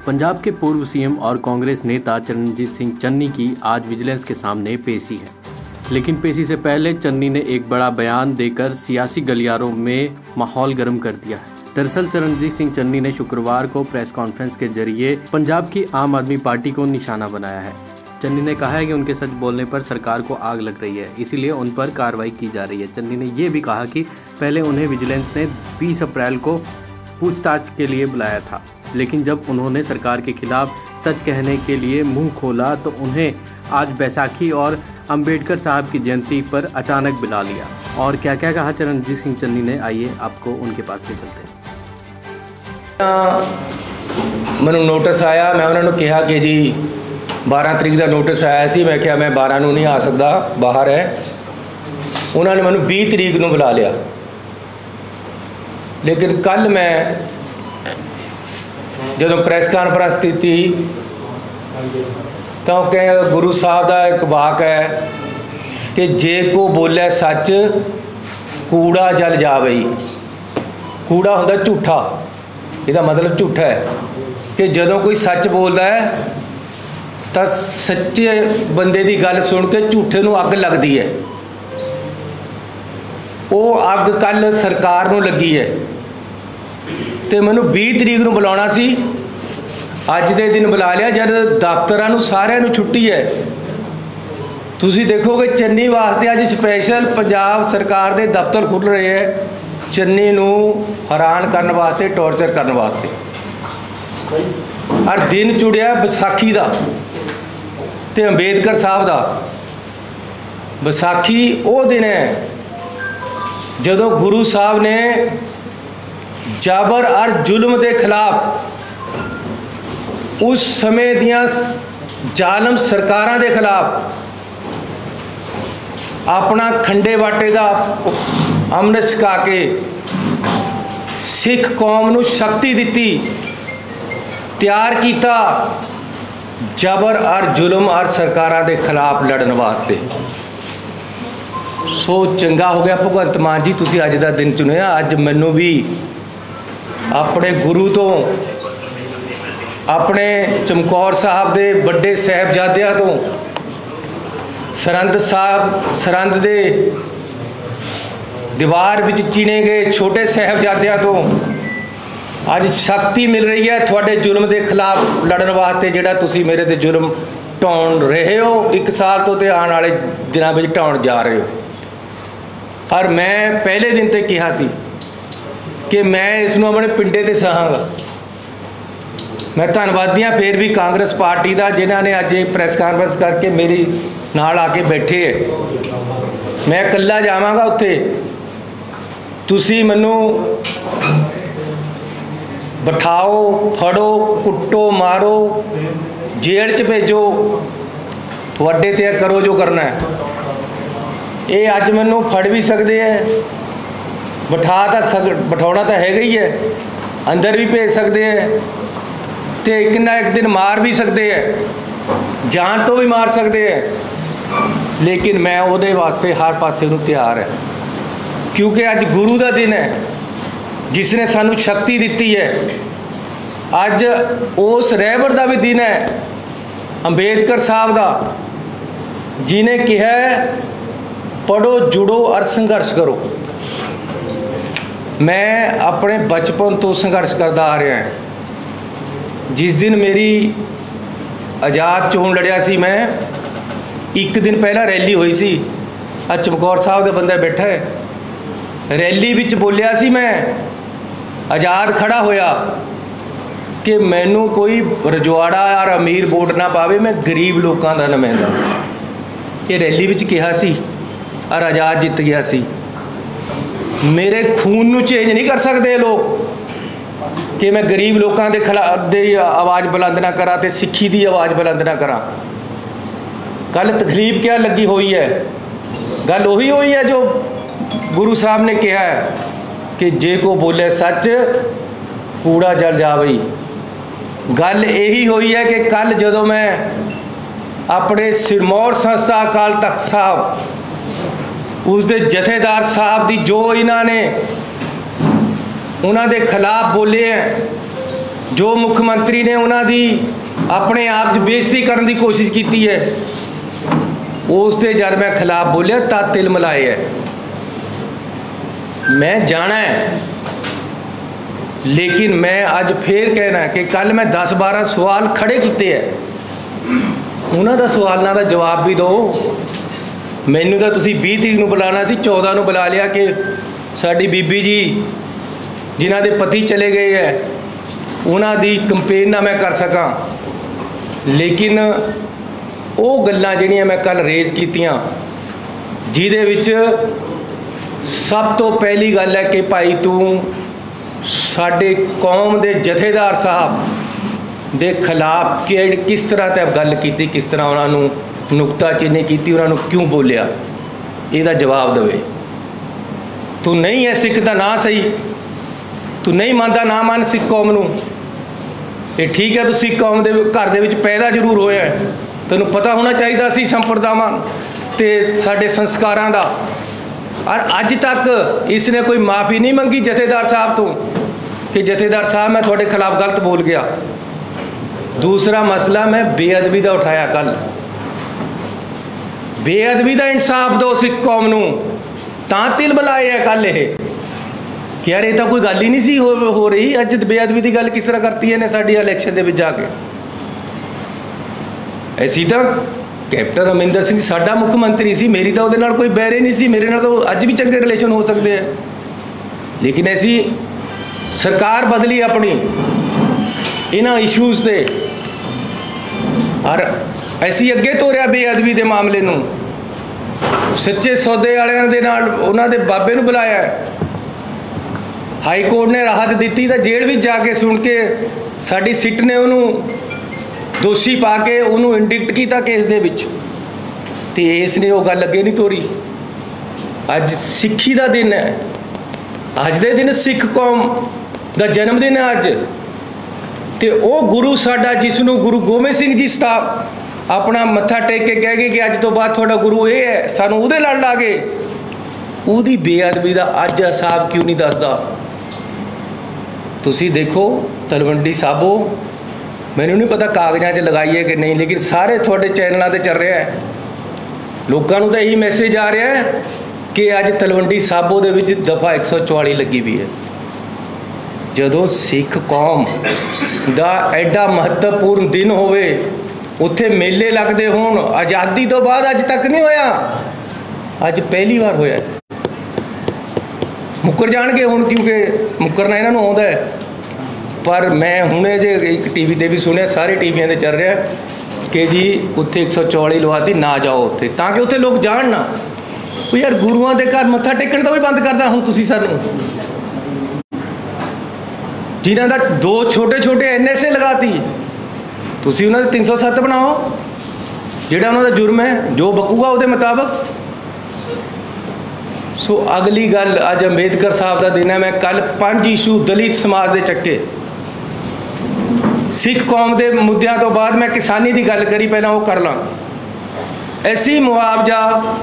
पंजाब के पूर्व सीएम और कांग्रेस नेता चरणजीत सिंह चन्नी की आज विजिलेंस के सामने पेशी है, लेकिन पेशी से पहले चन्नी ने एक बड़ा बयान देकर सियासी गलियारों में माहौल गर्म कर दिया है। दरअसल चरणजीत सिंह चन्नी ने शुक्रवार को प्रेस कॉन्फ्रेंस के जरिए पंजाब की आम आदमी पार्टी को निशाना बनाया है। चन्नी ने कहा है कि उनके सच बोलने पर सरकार को आग लग रही है, इसीलिए उन पर कार्रवाई की जा रही है। चन्नी ने ये भी कहा कि पहले उन्हें विजिलेंस ने 20 अप्रैल को पूछताछ के लिए बुलाया था, लेकिन जब उन्होंने सरकार के खिलाफ सच कहने के लिए मुंह खोला तो उन्हें आज बैसाखी और अंबेडकर साहब की जयंती पर अचानक बुला लिया। और क्या क्या कहा चरणजीत सिंह चन्नी ने, आइए आपको उनके पास ले चलते हैं। मैनू नोटिस आया, मैं उन्होंने कहा कि जी 12 तरीक का नोटिस आया सी, मैं क्या मैं 12 नूं नहीं आ सकता, बाहर है। उन्होंने मैनू 20 तरीक नूं बुला लिया, लेकिन कल मैं जो प्रेस कॉन्फ्रेंस की तो कह गुरु साहब का एक वाक है कि जे को बोले सच कूड़ा जल जावे। कूड़ा होंदा झूठा, इसका मतलब झूठा है कि जदों कोई सच बोलता है तो सच्चे बंदे की गल सुन के झूठे नूं अग लगती है। वो अग कल सरकार नूं लगी है तो मैनू 20 तरीक नूं बुलाना सी, अज दे दिन बुला लिया जब दफ्तरां नूं सारिआं नूं छुट्टी है। तुसीं देखोगे चन्नी वास्ते अज स्पैशल पंजाब सरकार के दफ्तर खुल रहे हैं, चन्नी नूं हैरान करने वास्ते, टॉर्चर करने वास्ते। और दिन चुड़िया बैसाखी का ते अंबेडकर साहब का। बैसाखी वो दिन है जदों गुरु साहब ने जबर और जुल्म के खिलाफ, उस समय दियां जालम सरकारां के खिलाफ अपना खंडे वाटे का अमृत छका के सिख कौम नूं शक्ति दिती, तैयार किया जबर और जुल्म और सरकारां के खिलाफ लड़न वास्ते। सो चंगा हो गया भगवंत मान जी तुसीं अज दा दिन चुनिया। अज मैनू भी अपने गुरु तो, अपने चमकौर साहब के बड़े साहिबजादियां तो, सरहंद दे दीवार विच चीने गए छोटे साहिबजादियां तो अज शक्ति मिल रही है थोड़े जुल्म के खिलाफ लड़न वास्ते, जिहड़ा तुसीं मेरे ते जुल्म ढाउण रहे हो 1 साल तो आने वाले दिनों में ढाउण जा रहे हो। और मैं पहले दिन ते कहा सी कि मैं इसनूं अपने पिंडे ते सहांगा। मैं धन्नवादी हाँ फिर भी कांग्रेस पार्टी का, जिन्हों ने अज प्रेस कॉन्फ्रेंस करके मेरी नाल आके बैठे है। मैं कल्ला जावांगा उत्थे, तुसीं मैनू बिठाओ, फड़ो, कुट्टो, मारो, जेल च भेजो, तुहाडे ते करो जो करना है। ये अज मैनू फड़ भी सकते हैं, बिठाना तो हैगा ही है, अंदर भी भेज सकते हैं, तो एक ना एक दिन मार भी सकते हैं, जान तो भी मार सकते हैं। लेकिन मैं उहदे वास्ते हर पासे नूं तैयार है, क्योंकि अज गुरु का दिन है जिसने सानू शक्ति दी है। अज उस रहबर का भी दिन है अंबेडकर साहब का, जिन्हें कहा पढ़ो, जुड़ो और संघर्ष करो। मैं अपने बचपन तो संघर्ष करता आ रहा है। जिस दिन मेरी आज़ाद चोण लड़िया सी, मैं 1 दिन पहला रैली हुई सी, चमकौर साहब का बंदा बैठा है, रैली विच बोलिया सी, मैं आज़ाद खड़ा होया कि मैनू कोई रजवाड़ा और अमीर वोट ना पावे, मैं गरीब लोगों का नुमाइंदा। ये रैली विच कहा सी और आज़ाद जित गया सी। मेरे खून नू चेंज नहीं कर सकते लोग कि मैं गरीब लोगों के खिलाफ आवाज़ बुलंद ना करा, तो सिक्खी की आवाज़ बुलंद ना करा। कल तकलीफ क्या लगी हुई है, गल उही हुई है जो गुरु साहब ने कहा है कि जे को बोले सच कूड़ा जल जावे। गल यही हुई है कि कल जदों मैं अपने सिरमौर संस्था अकाल तख्त साहब उसके जथेदार साहब की जो इन्होंने उन्होंने खिलाफ बोले हैं जो मुख्यमंत्री ने उन्होंने अपने आप बेइज्जती करने की कोशिश की है, उसके जब मैं खिलाफ बोलिया तब तिल मिलाए है। मैं जाना है, लेकिन मैं अज फिर कहना कि कल मैं 10-12 सवाल खड़े किए है, उन्होंने सवालों का जवाब भी दो। मैनू तो तुसी 20 तरीक को बुलाना सी, 14 को बुला लिया कि साडी बीबी जी जिन्हों के पति चले गए है उन्होंने कंपेन ना मैं कर सका। लेकिन वो गल्लां जिहड़ियां मैं कल रेज कीतियां, जिहदे विच सब तो पहली गल है कि भाई तू साडे कौम के जथेदार साहब के खिलाफ किस तरह ते गल की, किस तरह उन्होंने नुकताचीनी की, उन्होंने क्यों बोलिया, इसका जवाब देवे। तू नहीं है सिख का ना सही, तू नहीं मानता ना मान सिख कौम नूं। ये ठीक है, तू सिख कौम के घर दे विच पैदा जरूर होया है, तैनूं पता होना चाहिए सी संप्रदावां ते साडे संस्कारां दा। और अज तक इसने कोई माफ़ी नहीं मंगी जथेदार साहब तो कि जथेदार साहब मैं थोड़े खिलाफ गलत बोल गया। दूसरा मसला मैं बेअदबी का उठाया कल, बेअदबी का इंसाफ दो सिख कौम नूं, तां तिल बुलाए है कल ये कि यार ये तो कोई गल ही नहीं सी हो रही। अज बेअदबी की गल किस तरह करती है ने साडी इलैक्शन दे विच जाके। ऐसी तो कैप्टन अमरिंदर सिंह साडा मुख मंत्री सी, मेरी तो उहदे नाल कोई बैरे नहीं सी, मेरे नाल तो अज भी चंगे रिलेशन हो सकते हैं। लेकिन ऐसी सरकार बदली अपनी इन्हां इशूज़ से, और ऐसी अगे तोरिया बेअदबी के मामले नूं। सच्चे सौदे वालियां दे नाल उन्हां दे बाबे नूं बुलाया, हाई कोर्ट ने राहत दी तो जेल भी जाके सुन के साडी सिट ने उन्होंने दोषी पा के उन्होंने इंडिक्ट किया केस दे विच, ते इसने वो गल अगे नहीं तोरी। अज सिक्खी का दिन है, अज दे दिन सिख कौम का जन्मदिन है अज। ते वो गुरु साडा जिसनों गुरु गोबिंद सिंह जी अपना मत्था टेक के कह गए कि अज तो बाद थोड़ा गुरु ये है, सानू उहदे लड़ ला गए, उहदी बेअदबी का अज हिसाब क्यों नहीं दसदा। तुसी देखो तलवंडी साबो, मैनू नहीं पता कागजां 'च लगाई है कि नहीं, लेकिन सारे थोड़े चैनलों पर चल रहा है। लोगों को तो यही मैसेज आ रहा है कि अज तलवंडी साबो दे विच दफा 144 लगी भी है। जदों सिख कौम का एडा महत्वपूर्ण दिन होवे, उत्थे मेले लगते होण, आज़ादी तो बाद अज तक नहीं होया, अज पहली बार होया। मुकर जाणगे हुण, क्योंकि मुकरना इन्हां नूं आउंदा है। पर मैं हुणे जे एक टीवी ते भी सुनिया, सारे टीवियां ते चल रहा है कि जी उत्थे 144 लवाती, ना जाओ उत्थे, ताकि उत्थे लोग जाण ना। यार गुरुआं दे घर मत्था टेकण तो भी बंद करदा हुण तुसीं सानूं, जिन्हां दा 2 छोटे NSA लगाती, तुसीं उन्हां दे 307 बनाओ, जिहड़ा उन्हां दा जुर्म है, जो बकूगा उहदे मुताबक। सो अगली गल, अज अंबेडकर साहब का दिन है। मैं कल 5 इशू दलित समाज के चक्के, सिख कौम के मुद्दों तो बाद मैं किसानी की गल करी, पहला वो कर ला। ऐसी मुआवजा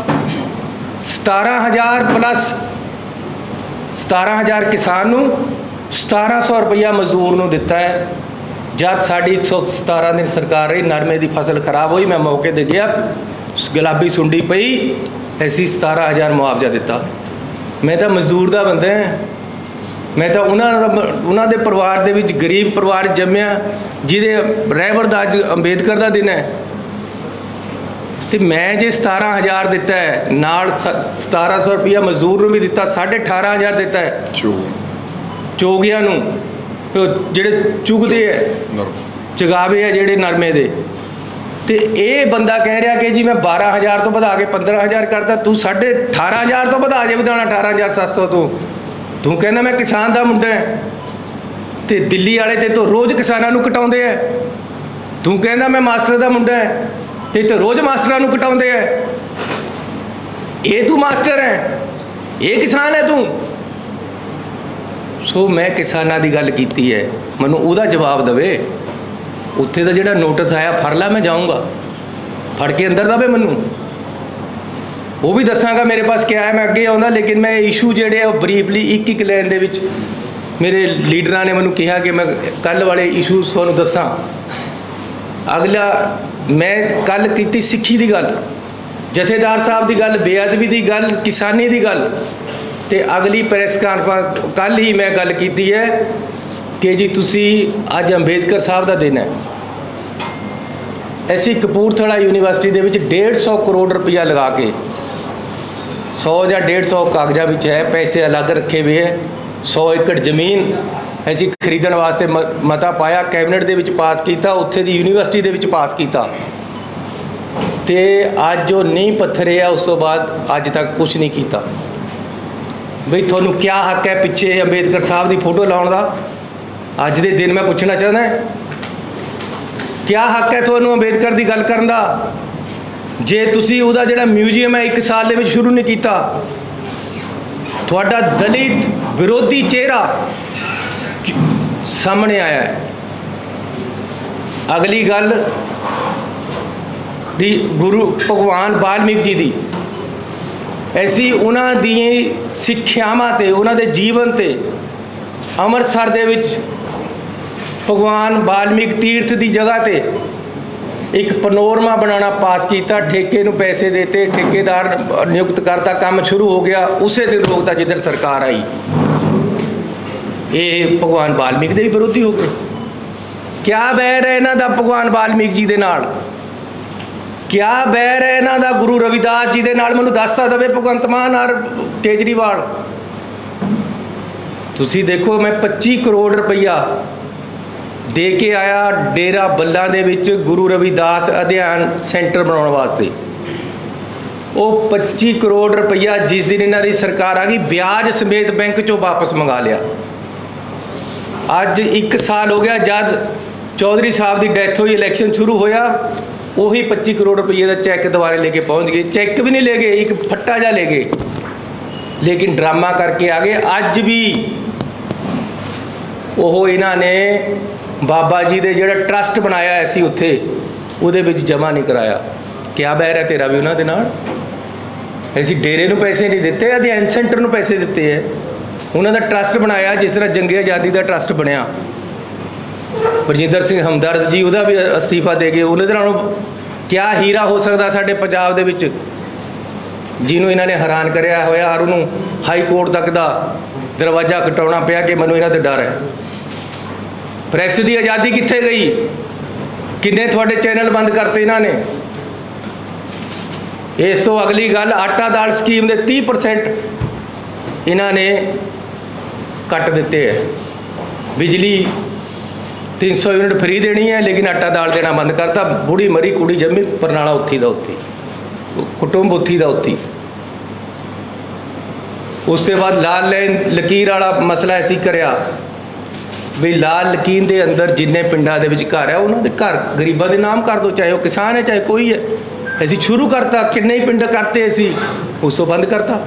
17,000 प्लस 17,000 किसान नूं, 1,700 रुपया मजदूर नूं दिता है। जब साड़ी 117 दिन सरकार रही, नरमे की फसल खराब हुई, मैं मौके दे गया, गुलाबी सुंडी पई, ऐसी 17,000 मुआवजा दिता। मैं तो मजदूर का बंदा है, मैं तो उन्होंने परिवार दे विच गरीब परिवार जम्मिया, जिहदे रहबर दा अज अंबेडकर का दिन है। तो मैं जे 17,000 दिता है, नाल 1,700 रुपया मजदूर नूं भी दिता, 18,500 दिता है चोगिया नूं, जिहड़े चुगदे है, चगावे है जिहड़े नरमे दे। तो ये बंदा कह रहा कि जी मैं 12,000 तो बढ़ा के 15,000 करता, तू 18,500 तो बढ़ा जे बढ़ाना 18,700 तू कहना मैं किसान का मुंडा है। तो दिल्ली वाले ते तो रोज़ किसानों को कटाउंदे है, तू कहना मैं मास्टर का मुंडा है, तो रोज़ मास्टरां नूं कटाउंदे है। ये तू मास्टर है, ये किसान है तू। सो मैं किसानों की गल की है, मैनूं उहदा जवाब देवे। उत्थे तो जिहड़ा नोटिस आया फड़ ला, मैं जाऊँगा, फड़ के अंदर दवे मैनूं, वो भी दसांगा मेरे पास क्या है, मैं अगे आउंदा। लेकिन मैं इशू जिहड़े बरीफली एक लाइन दे विच मेरे लीडर ने मैनू कहा कि मैं कल वाले इशू तुहानू दसां। अगला मैं कल की सिक्खी की गल, जथेदार साहब की गल, बेअदबी की गल, किसानी की गल, तो अगली प्रैस कॉन्फ्रेंस कल ही मैं गल की है कि जी तुसी अज अंबेडकर साहब का दिन है। ऐसी कपूरथला यूनीवर्सिटी के 150 करोड़ रुपया लगा के 100 या 150 कागज़ां विच है, पैसे अलग रखे हुए है। 100 एकड़ जमीन ऐसी खरीदण वास्ते मता पाया, कैबिनेट दे विच पास किया, उत्थे दी यूनीवर्सिटी दे विच पास किया, ते अज जो नींह पत्थर है उस तो बाद अज तक कुछ नहीं किया। बई तुहानू क्या हक है पिछे अंबेडकर साहब की फोटो लाउण दा? अज दे दिन मैं पूछना चाहता क्या हक है तुहानू अंबेडकर की गल करन दा? जे तुसी उहदा जिहड़ा म्यूजियम है 1 साल दे विच शुरू नहीं किया, तुहाडा दलित विरोधी चेहरा सामने आया है। अगली गल गुरु भगवान वाल्मीकि जी की, ऐसी उन्हां दी सिक्ख्यावां ते उन्हां दे जीवन ते अमृतसर दे विच भगवान वाल्मीकि तीर्थ की जगह ते एक पनोरमा बनाना पास किया, ठेके नूं पैसे देते, ठेकेदार नियुक्त करता, काम शुरू हो गया। उस दिन रोकता जिधर सरकार आई। ये भगवान वाल्मीकि के भी विरोधी हो गए। क्या बैर है इन्हां दा भगवान वाल्मीकि जी दे नाल? क्या बैर है इन्हां दा गुरु रविदास जी दे नाल? मैनूं दसता दवे भगवंत मान और केजरीवाल। तुसी देखो मैं 25 करोड़ रुपया दे के आया डेरा बल्ला दे विच गुरु रविदास अध्ययन सेंटर बनाने वास्ते। वो 25 करोड़ रुपया जिस दिन इन्हां दी सरकार आ गई ब्याज समेत बैंक चों वापस मंगा लिया। अज 1 साल हो गया जब चौधरी साहब की डैथ हुई, इलैक्शन शुरू होया, वही 25 करोड़ रुपये का चैक दोबारे लेके पहुँच गए। चैक भी नहीं ले गए, एक फट्टा जा ले गए, लेकिन ड्रामा करके आ गए। अज भी वो इन्हां ने बाबा जी दे जिहड़ा ट्रस्ट बनाया ऐसी उत्थे उहदे विच जमा नहीं कराया। क्या बैर है तेरा भी उन्हां दे नाल? ऐसी डेरे नूं पैसे नहीं दिते, अध्ययन सेंटर नूं पैसे दिते है। उन्होंने ट्रस्ट बनाया जिस तरह जंगे आज़ादी का ट्रस्ट बनया। बरजिंदर सिंह हमदर्द जी उहदा भी अस्तीफा दे गए। उन्होंने नालों क्या हीरा हो सकता साडे पंजाब दे विच जिन्हों इन्होंने हैरान कराया होया और उन्होंने हाई कोर्ट तक का दरवाजा कटाउणा पिया कि मैनूं इन्हां ते डर है। प्रैस की आज़ादी कित्थे गई? किन्ने तुहाडे चैनल बंद करते इन्हां ने। इस तो अगली गल आटा दाल स्कीम के 30% इन्हां ने कट दिते है। बिजली 300 यूनिट फ्री देनी है, लेकिन आटा दाल देना बंद करता। बूढ़ी मरी कुड़ी जम्मी परनाला उत्थी दा उत्थी, कुटुंब उत्थी दा उत्थी। उसके बाद लाल लाइन लकीर वाला मसला ऐसी करया भी लाल लकीर के अंदर जिन्ने पिंडां दे विच घर है उन्होंने घर गरीबां दे नाम कर दो, चाहे वो किसान है चाहे कोई है। ऐसी शुरू करता, किन्ने ही पिंड करते ऐसी, उस तो बंद करता।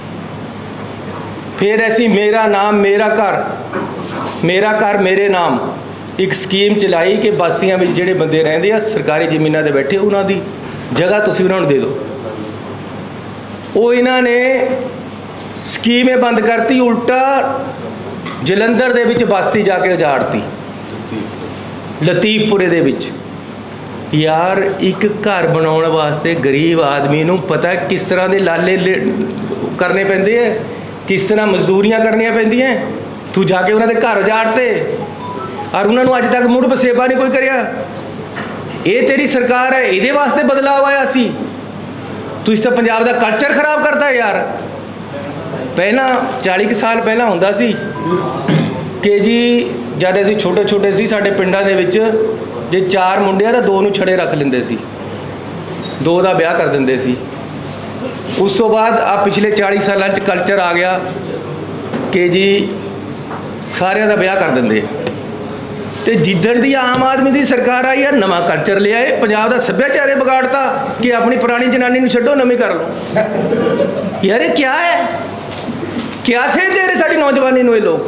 फिर ऐसी मेरा नाम मेरा घर मेरे नाम एक स्कीम चलाई कि बस्तियां में जिहड़े बंदे रहिंदे आ सरकारी जमीनां ते बैठे उन्हां दी जगह तुसीं उन्हां नूं दे दो। वो इन्हां ने स्कीम बंद करती, उल्टा जलंधर दे विच बस्ती जाके उजाड़ती, लतीफपुरे दे विच। यार एक घर बनाने वास्ते गरीब आदमी नूं पता किस तरह के लाले करने पैंदे है, किस तरह मजदूरियां करनियां पैंदियां। तू जाके उन्होंने घर उजाड़ते और उन्होंने अज तक मुड़ बसेबा नहीं कोई करिया। ये तेरी सरकार है, ये वास्ते बदलाव आया सी। तू इस तो पंजाब का कल्चर खराब करता है यार। पहला 40 साल पहला होंदा सी कि जी जद असीं छोटे छोटे सी साडे पिंडां दे विच जे 4 मुंडे आ तां 2 नूं छड़े रख लेंदे सी, 2 दा ब्याह कर दिंदे सी। उस तो बाद आ पिछले 40 साल कल्चर आ गया कि जी सारिਆਂ ਦਾ ਵਿਆਹ कर देंगे। तो जिदन दी आम आदमी की सरकार आई है नवा कल्चर ले आए, पंजाब का सभ्याचार बिगाड़ता कि अपनी पुरानी जनानी नूं छड्डो नवीं कर लो। यार ये क्या है, क्या सेध दे रहे साड़ी नौजवानी नूं ये लोग।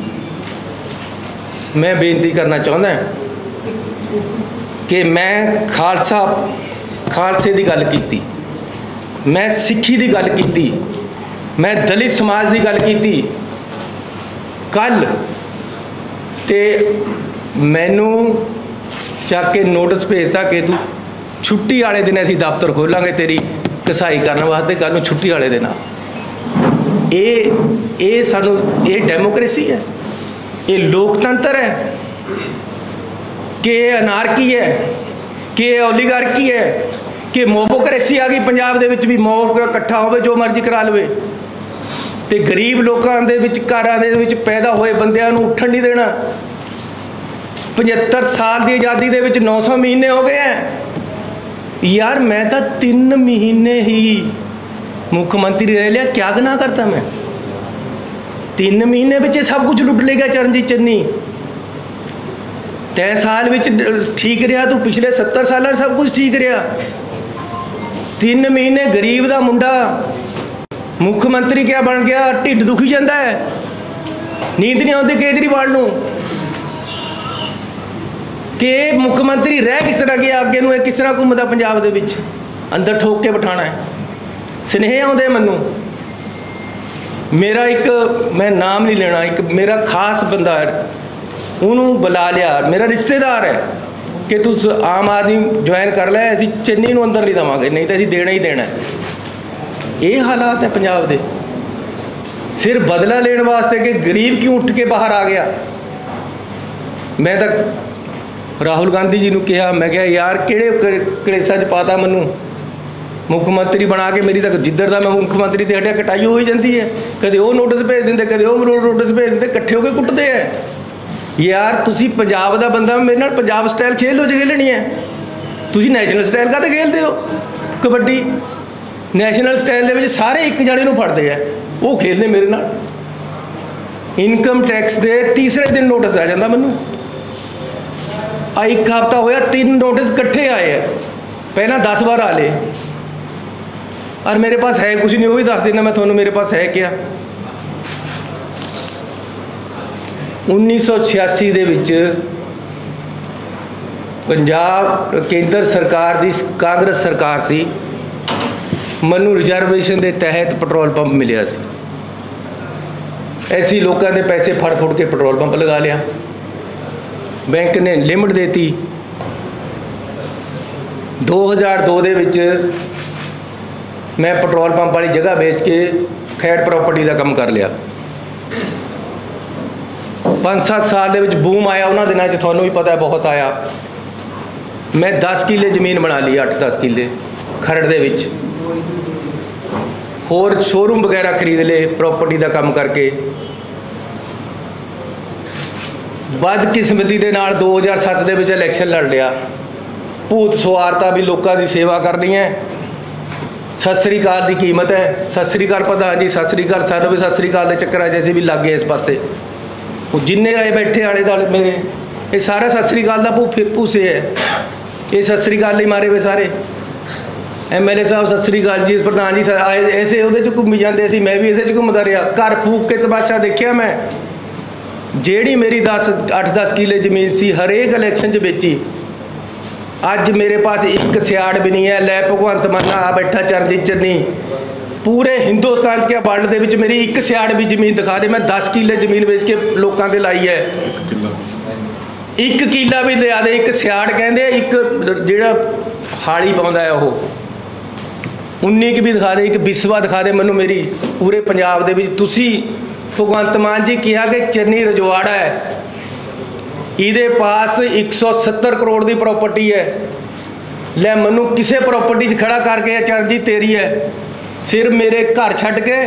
मैं बेनती करना चाहता कि मैं खालसे की गल की, मैं सिक्खी की गल की, मैं दलित समाज की गल की। कल ਤੇ ਮੈਨੂੰ ਚੱਕ ਕੇ ਨੋਟਿਸ ਭੇਜਤਾ ਕਿ ਤੂੰ ਛੁੱਟੀ ਵਾਲੇ ਦਿਨ ਅਸੀਂ ਦਫ਼ਤਰ ਖੋਲਾਂਗੇ ਤੇਰੀ ਕਸਾਈ ਕਰਨ ਵਾਸਤੇ, ਕੱਲ੍ਹ ਨੂੰ ਛੁੱਟੀ ਵਾਲੇ ਦਿਨ ਆ। ਇਹ ਸਾਨੂੰ ਇਹ ਡੈਮੋਕ੍ਰੇਸੀ ਹੈ? ਇਹ ਲੋਕਤੰਤਰ ਹੈ ਕਿ ਇਹ ਅਨਾਰਕੀ ਹੈ, ਕਿ ਇਹ ਓਲੀਗਾਰਕੀ ਹੈ, ਕਿ ਮੋਬੋਕ੍ਰੇਸੀ ਆ ਗਈ ਪੰਜਾਬ ਦੇ ਵਿੱਚ ਵੀ ਮੋਬ ਇਕੱਠਾ ਹੋਵੇ ਜੋ ਮਰਜ਼ੀ ਕਰਾ ਲਵੇ ਤੇ ਗਰੀਬ ਲੋਕਾਂ ਦੇ ਵਿੱਚ ਘਰਾਂ ਦੇ ਵਿੱਚ ਪੈਦਾ ਹੋਏ ਬੰਦਿਆਂ ਨੂੰ ਉੱਠਣ ਨਹੀਂ ਦੇਣਾ। 75 ਸਾਲ ਦੀ ਆਜ਼ਾਦੀ ਦੇ ਵਿੱਚ 900 ਮਹੀਨੇ ਹੋ ਗਏ ਹੈ यार। मैं तो 3 महीने ही मुख्यमंत्री रह लिया, क्या गुनाह करता मैं? 3 महीने में सब कुछ लुट लेगा चरणजीत चन्नी। 3 साल में ठीक रहा, तू पिछले 70 साल सब कुछ ठीक रहा। 3 महीने गरीब का मुंडा मुख्यमंत्री क्या बन गया, ढिड दुखी जाता है, नींद नहीं आती केजरीवाल नूं कि मुख्य मंत्री रह किस तरह गया, अगे नूं किस तरह घूमता पंजाब दे विच, अंदर ठोक के बिठाना है। सुनेहे आउंदे मैनूं, मेरा एक मैं नाम नहीं लेना, एक मेरा खास बंदा है, उन्होंने बुला लिया, मेरा रिश्तेदार है कि तू आम आदमी ज्वाइन कर लै, असीं चन्नी नूं अंदर नहीं देवांगे, नहीं तो असीं देना ही देना है। ये हालात है पंजाब दे। सिर्फ बदला लेने वास्ते कि गरीब क्यों उठ के बाहर आ गया। मैं तो राहुल गांधी जी ने कहा, मैं क्या यार किहड़े कलेसा च पाता मैनू, मुख्य मंत्री बना के मेरी तक जिधर का मैं मुख्य मंत्री ते हटिया कटाई हो जाती है, कदे वो नोटिस भेज देंगे, कदे वो नोटिस भेज देंगे, इकट्ठे होकर कुटते हैं। यार तुसी पंजाब का बंदा मेरे नाल पंजाब स्टाइल खेल लो जो खेलनी है, तुसी नैशनल स्टाइल का तो खेलते हो कबड्डी। नैशनल स्टाइल के सारे एक जने फड़ते हैं, वो खेलते मेरे नाल। इनकम टैक्स के तीसरे दिन नोटिस आ जाता मैनू। एक हफ्ता होया 3 नोटिस इकट्ठे आए हैं, पहला 10 बार आ ले, और मेरे पास है कुछ नहीं, वो भी दस देना मैं थोनों मेरे पास है क्या। 1986 ਦੇ ਵਿੱਚ ਪੰਜਾਬ ਕੇਂਦਰ ਸਰਕਾਰ ਦੀ ਕਾਂਗਰਸ ਸਰਕਾਰ ਸੀ, ਮੈਨੂੰ ਰਿਜ਼ਰਵੇਸ਼ਨ ਦੇ ਤਹਿਤ ਪੈਟਰੋਲ ਪੰਪ ਮਿਲਿਆ ਸੀ। ऐसे लोगों के पैसे फड़ फुड़ के पेट्रोल पंप लगा लिया, बैंक ने लिमिट देती। 2002 ਦੇ ਵਿੱਚ मैं पेट्रोल पंप वाली जगह बेच के खैर प्रॉपर्टी का काम कर लिया। 5-7 साल ਦੇ ਵਿੱਚ बूम आया, उन्होंने दिनों च थोनों भी पता है बहुत आया। मैं 10 किले जमीन बना ली, 8-10 किले खरड़ ਦੇ ਵਿੱਚ, होर शोरूम वगैरह खरीद ले प्रॉपर्टी का काम करके। बदकिस्मती के नाल 2007 ਦੇ ਵਿੱਚ इलैक्शन लड़ लिया, भूत सवारता भी लोगों की सेवा करनी है। सत श्री अकाल की कीमत है, सत श्री अकाल प्रधान जी, सत श्री अकाल, सानूं भी सत श्री अकाल के चक्कर च असीं भी लग गए इस पासे। जिन्ने आए बैठे आले दुआले मेरे, ये सारा सत श्री अकाल का भूसे है, ये सत श्री अकाल ही मारे हुए सारे। MLA साहब सत श्री अकाल जी, प्रधान जी ऐसे वो घूमी जाते सी, मैं भी इसे घूमता रहा। घर फूक के तमाशा देखिया मैं, जेड़ी मेरी 8-10 किले जमीन सी हरेक इलैक्शन च बेची। अज मेरे पास एक सियाड़ भी नहीं है। लै भगवंत मान आ बैठा चरणजीत चन्नी, पूरे हिंदुस्तान के वर्ल्ड के विच मेरी एक सियाड़ भी जमीन दिखा दे, मैं 10 किले जमीन बेच के लोगों के लाई है। एक किला भी लिया दे, एक सियाड़ कहते, एक जिहड़ा हाली पाउंदा है वो 19 भी दिखा दे, एक बिस्वा दिखा दे मैनू मेरी पूरे पंजाब दे विच। तुसी भगवंत मान जी कहा कि चन्नी रजवाड़ा है, ਇਹਦੇ पास 170 करोड़ की प्रॉपर्टी है। लै मैनू किसी प्रॉपर्टी खड़ा करके चरणजीत तेरी है, सिर मेरे घर छड्ड के,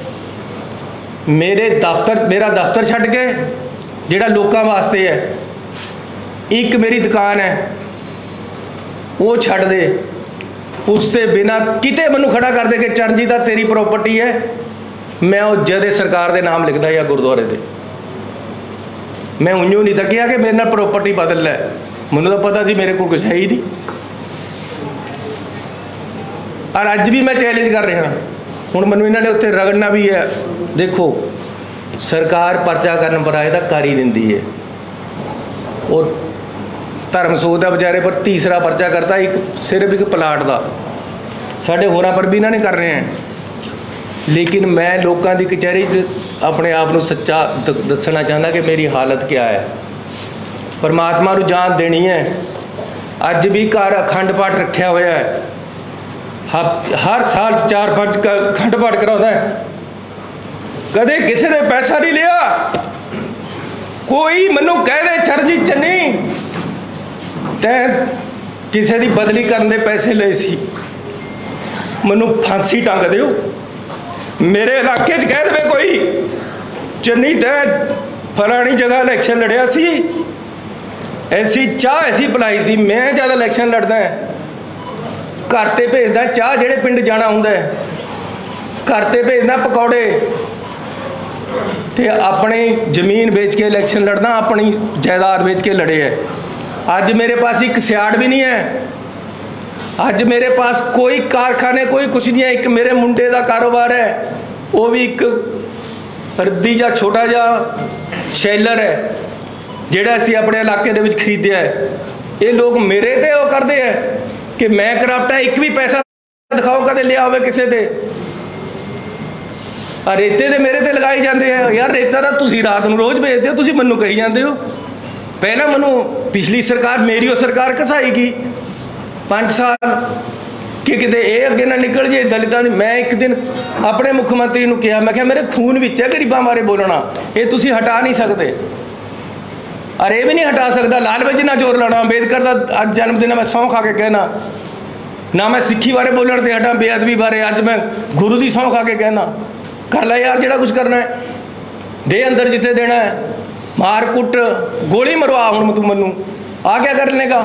मेरा दफ्तर छड्ड के जिहड़ा लोकां वास्ते है, एक मेरी दुकान है वो छड्ड दे, उसके बिना किते मैनू खड़ा कर दे कि चरणजीत तेरी प्रॉपर्टी है, मैं वो जदे सरकार के नाम लिखदा या गुरुद्वारे दे। मैं उंजों नहीं था किया कि मेरे नाल प्रॉपर्टी बदल लै, मैनू तो पता सी मेरे को कुछ है ही नहीं। और अज भी मैं चैलेंज कर रहा हूँ, मैनू इन्होंने उत्थे रगड़ना भी है। देखो सरकार परचा करन पर आए तो कर ही दिंदी है, और धर्म सोच है बेचारे पर तीसरा परचा करता, एक सिर्फ एक प्लाट का, साढ़े होरां पर भी इन्होंने कर रहे हैं। लेकिन मैं लोगों की कचहरी अपने आप को सच्चा दसना चाहता कि मेरी हालत क्या है। परमात्मा नूं जान देनी है। अज भी घर अखंड पाठ रखा होया है, हर साल 4-5 अखंड पाठ कराउंदा है, कदे किसी ने पैसा नहीं लिया। कोई मैनू कह दे चरणजीत चन्नी तैं किसी की बदली करने दे पैसे ले सी, मैनू फांसी टंग दिओ। मेरे इलाके च कह दे कोई चन्नी तैं फलानी जगह इलैक्शन लड़िया सी, ऐसी चाह ऐसी पिलाई सी, मैं ज़्यादा इलैक्शन लड़दा है, घर ते भेजदा चाह जेड़े पिंड जाना हुंदा है, घर ते भेजदा पकौड़े ते अपनी जमीन बेच के इलैक्शन लड़ना, अपनी जायदाद बेच के लड़े है। अज मेरे पास एक सियाड़ भी नहीं है, अज मेरे पास कोई कारखाने कोई कुछ नहीं है। एक मेरे मुंडे का कारोबार है, वो भी एक रद्दी जा छोटा जा शैलर है जिहड़ा असीं अपने इलाके दे विच खरीदिया है। ये लोग मेरे ते वो करते हैं कि मैं करप्ट है, एक भी पैसा दिखाओ कदे लिया होवे किसे ते। रेते दे मेरे ते लगाई जाते हैं यार, रेता तो तुसीं रात नूं रोज़ भेजते हो, तुसीं मैनूं कही जाते हो। पहला मैनूं पिछली सरकार मेरी वो सरकार घसाईगी 5 साल कि किते ये अगे ना निकल जे दलितां दी। मैं एक दिन अपने मुख्यमंत्री नूं कहा, मैं कहा मेरे खून विच है गरीबां बारे बोलना, ये तुसीं हटा नहीं सकते। अरे ये भी नहीं हटा सकता, लालच ना जोर लाना। अंबेदकर का अज जन्मदिन है, मैं सौं खा के कहना ना, मैं सिक्खी बारे बोलने ते हटा, बेअदबी बारे अज मैं गुरु की सौं खा के कहना। कर लै यार जिहड़ा कुछ करना है, दे अंदर जिथे देना है, मार कुट गोली मरवा। हुण तू मैनू आ क्या कर लेगा?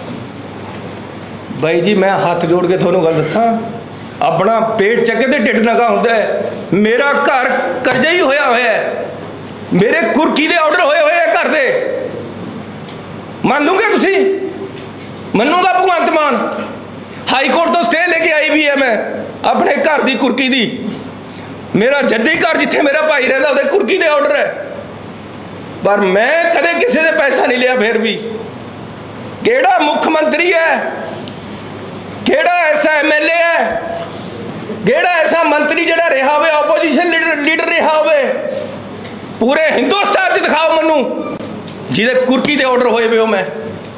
बाई जी मैं हाथ जोड़ के थोनों गल दसां, अपना पेट चके तो ढिड नगा हुंदा है। मेरा घर कर्जा ही होया होया है, मेरे कुर्की दे ऑर्डर होए होए घर दे। मान लूंगे तुसी? मनूंगा भगवंत मान? हाई कोर्ट तो स्टे लेके आई भी है मैं अपने घर की कुर्की दी। मेरा जद्दी घर जिथे मेरा भाई रहता उहदे कुर्की दे ऑर्डर है, पर मैं कदे किसी से पैसा नहीं लिया। फिर भी केड़ा मुख्यमंत्री है, केड़ा ऐसा MLA है, केड़ा ऐसा मंत्री जिहड़ा रहा होवे, ओपोजिशन लीडर रहा होवे पूरे हिंदुस्तान च दिखाओ मैनू जिहदे कुर्की दे ऑर्डर होए वे हो। मैं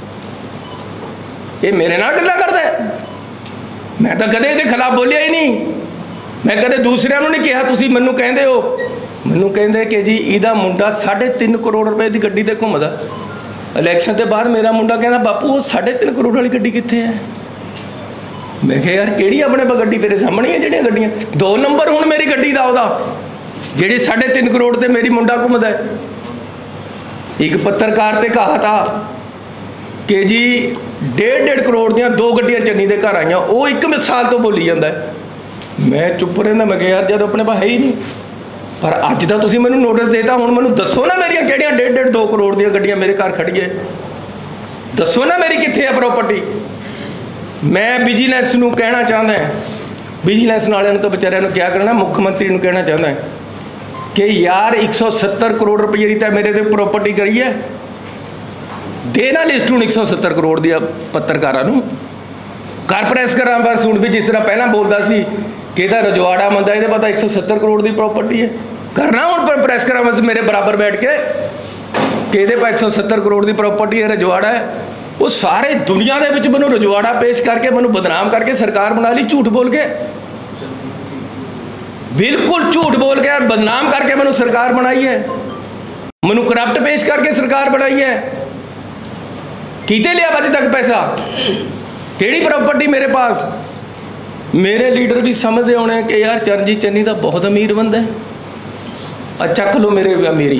ये मेरे नाल गल्लां करदा है? मैं तो कदे इहदे खिलाफ बोलिया ही नहीं। मैं कदे दूसरिਆਂ ਨੂੰ नहीं कहा तुसीं मैनू कहंदे हो, मैनू कहंदे कि जी इहदा मुंडा 3.5 करोड़ रुपए की गड्डी ते घुमदा। इलैक्शन के बाद मेरा मुंडा कहंदा बापू वो 3.5 करोड़ वाली गड्डी कित्थे है? मैं कहा यार किहड़ी अपने गड्डी तेरे सामने है जिहड़ियां गड्डियां 2 नंबर हुण मेरी गड्डी दा ओहदा जिहड़ी 3.5 करोड़ ते मेरी मुंडा घुमदा है। एक पत्रकार ते कहा था कि जी 1.5 करोड़ दियां 2 गड्डियां चन्नी दे घर आईयां, वो 1 साल तो बोली जांदा है। मैं चुप रहिंदा, मैं कहा यार जद अपने पास है ही नहीं। पर अज तो तुसीं मैनूं नोटिस देता, हुण मैनूं दसो ना मेरियां किहड़ियां 1.5-2 करोड़ दियां गड्डियां मेरे घर खड़ी है, दसो ना मेरी कित्थे है प्रॉपर्टी। मैं विजिलेंस नूं कहना चाहता है, विजिलेंस वालियां तो बेचारियां नूं क्या करना, मुख्यमंत्री नूं कहना चाहता है कि यार 170 करोड़ रुपये की मेरे ते प्रॉपर्टी करी है, देना लिस्ट हूँ 170 करोड़ दी पत्रकारां नूं कर प्रैस करा। बस हुण भी जिस तरह पहला बोलता सी कि इहदा रजवाड़ा मंदा, इहदे पता 170 करोड़ की प्रॉपर्टी है, करना हुण पर प्रैस करा बस मेरे बराबर बैठ के कि इहदे पास 170 करोड़ की प्रॉपर्टी है, रजवाड़ा है। वो सारे दुनिया दे विच मैनूं रजवाड़ा पेश करके मैनूं बदनाम करके सरकार बना ली, झूठ बोल के, बिल्कुल झूठ बोल के बदनाम करके मैनूं सरकार बनाई है, मैनूं करप्ट पेश करके सरकार बनाई है। कीते लिया अज तक पैसा, केड़ी प्रॉपर्टी मेरे पास? मेरे लीडर भी समझते होने कि यार चरणजीत चन्नी तो बहुत अमीर बंदा है, चक लो मेरे अमीरी।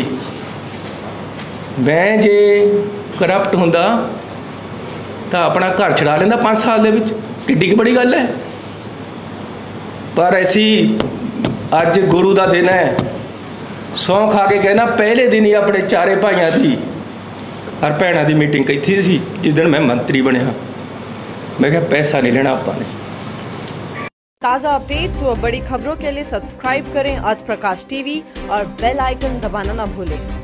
मैं जे करप्ट हुंदा तो अपना घर छड़ा लेंदा 5 साल दे विच, किड्डी बड़ी गल है। पर ऐसी अज गुरु का दिन है, सौं खा के कहना पहले दिन ही अपने 4 भाइयों की और भैनों की मीटिंग की सी जिस दिन मैं मंत्री बनया। मैं क्या पैसा नहीं लेना आपने। ताज़ा अपडेट्स व बड़ी खबरों के लिए सब्सक्राइब करें आज प्रकाश टीवी और बेल आइकन दबाना ना भूलें।